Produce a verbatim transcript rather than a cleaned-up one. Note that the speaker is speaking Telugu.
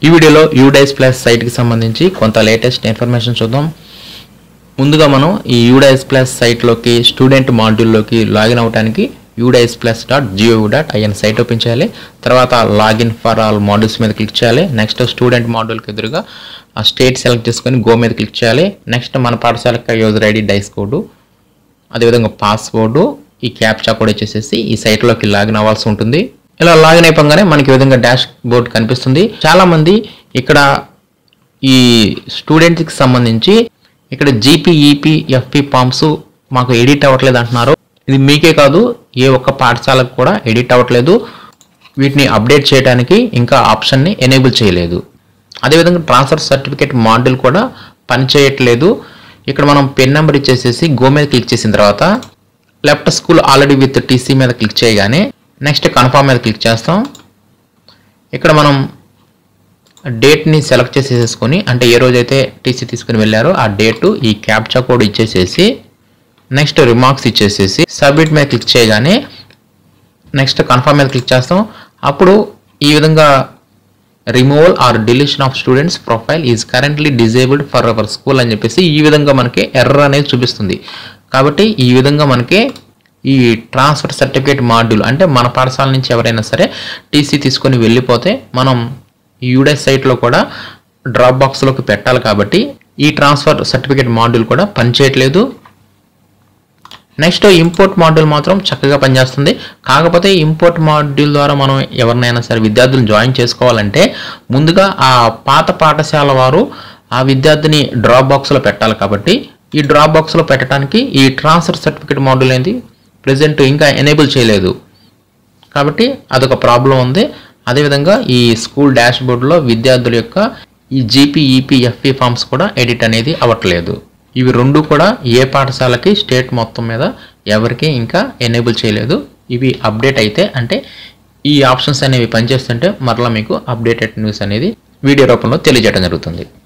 ఈ వీడియోలో యూడైస్ ప్లస్ సైట్ కి సంబంధించి కొంత లేటెస్ట్ ఇన్ఫర్మేషన్ చూద్దాం. ముందుగా మనం ఈ యూడైస్ ప్లస్ సైట్ లోకి స్టూడెంట్ మాడ్యూల్ లోకి లాగిన్ అవడానికి UDISE plus dot G O V dot I N site open చేయాలి. తర్వాత లాగిన్ ఫర్ ఆల్ మాడ్యూల్స్ మీద క్లిక్ చేయాలి. నెక్స్ట్ స్టూడెంట్ మాడ్యూల్కి ఎదురుగా ఆ స్టేట్ సెలెక్ట్ చేసుకొని గో మీద క్లిక్ చేయాలి. నెక్స్ట్ మన పాఠశాల యూజర్ ఐడి డైస్ కోడ్, అదేవిధంగా పాస్వర్డ్, ఈ క్యాప్చా కోడ్ వచ్చేసేసి ఈ సైట్లోకి లాగిన్ అవ్వాల్సి ఉంటుంది. ఇలా లాగిన్ అయిపోగానే మనకి ఈ విధంగా డాష్ బోర్డ్ కనిపిస్తుంది. చాలా మంది ఇక్కడ ఈ స్టూడెంట్స్కి సంబంధించి ఇక్కడ జీపీఈపీ ఎఫ్పి ఫామ్స్ మాకు ఎడిట్ అవ్వట్లేదు అంటున్నారు. ఇది మీకే కాదు, ఏ ఒక్క పాఠశాలకు కూడా ఎడిట్ అవ్వట్లేదు. వీటిని అప్డేట్ చేయడానికి ఇంకా ఆప్షన్ని ఎనేబుల్ చేయలేదు. అదేవిధంగా ట్రాన్స్ఫర్ సర్టిఫికేట్ మాడ్యూల్ కూడా పనిచేయట్లేదు. ఇక్కడ మనం పెన్ నెంబర్ ఇచ్చేసేసి గో మీద క్లిక్ చేసిన తర్వాత left school already with TC మీద క్లిక్ చేయగానే నెక్స్ట్ కన్ఫర్మ్ మీద క్లిక్ చేస్తాం. ఇక్కడ మనం డేట్ని సెలెక్ట్ చేసేసుకొని, అంటే ఏ రోజైతే టీసీ తీసుకుని వెళ్ళారో ఆ డేటు, ఈ క్యాప్చా కోడ్ ఇచ్చేసేసి నెక్స్ట్ రిమార్క్స్ ఇచ్చేసేసి సబ్మిట్ మీద క్లిక్ చేయగానే నెక్స్ట్ కన్ఫర్మ్ మీద క్లిక్ చేస్తాం. అప్పుడు ఈ విధంగా removal or deletion of students profile is currently disabled for our school అని చెప్పేసి ఈ విధంగా మనకి ఎర్రర్ అనేది చూపిస్తుంది. కాబట్టి ఈ విధంగా మనకి ఈ ట్రాన్స్ఫర్ సర్టిఫికేట్ మాడ్యూల్, అంటే మన పాఠశాల నుంచి ఎవరైనా సరే టీసీ తీసుకొని వెళ్ళిపోతే మనం యూడైస్ సైట్లో కూడా డ్రాప్ బాక్స్లోకి పెట్టాలి. కాబట్టి ఈ ట్రాన్స్ఫర్ సర్టిఫికేట్ మాడ్యూల్ కూడా పనిచేయట్లేదు. నెక్స్ట్ ఇంపోర్ట్ మాడ్యూల్ మాత్రం చక్కగా పనిచేస్తుంది. కాకపోతే ఇంపోర్ట్ మాడ్యూల్ ద్వారా మనం ఎవరినైనా సరే విద్యార్థులను జాయిన్ చేసుకోవాలంటే ముందుగా ఆ పాత పాఠశాల వారు ఆ విద్యార్థిని డ్రాప్ బాక్స్లో పెట్టాలి. కాబట్టి ఈ డ్రాప్ బాక్స్లో పెట్టడానికి ఈ ట్రాన్స్ఫర్ సర్టిఫికేట్ మాడ్యూల్ అనేది ప్రెజెంట్ ఇంకా ఎనేబుల్ చేయలేదు. కాబట్టి అదొక ప్రాబ్లం ఉంది. అదేవిధంగా ఈ స్కూల్ డాష్ బోర్డులో విద్యార్థుల యొక్క ఈ జీపీఈపీ ఎఫ్పి ఫామ్స్ కూడా ఎడిట్ అనేది అవ్వట్లేదు. ఇవి రెండు కూడా ఏ పాఠశాలకి స్టేట్ మొత్తం మీద ఎవరికి ఇంకా ఎనేబుల్ చేయలేదు. ఇవి అప్డేట్ అయితే, అంటే ఈ ఆప్షన్స్ అనేవి పనిచేస్తుంటే మరలా మీకు అప్డేటెడ్ న్యూస్ అనేది వీడియో రూపంలో తెలియజేయడం జరుగుతుంది.